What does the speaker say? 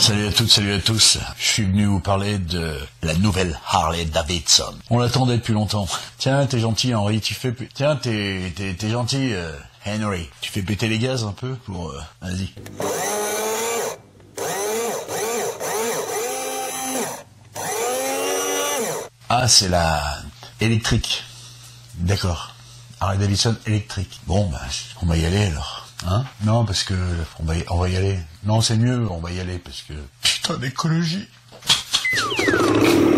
Salut à toutes, salut à tous. Je suis venu vous parler de la nouvelle Harley Davidson. On l'attendait depuis longtemps. Tiens, t'es gentil Henry, Tiens, t'es gentil Henry. Tu fais péter les gaz un peu pour... Vas-y. Ah, c'est la... électrique. D'accord. Harley Davidson électrique. Bon, bah, on va y aller alors. Hein? Non, parce que on va y aller. Non, c'est mieux, on va y aller parce que putain d'écologie.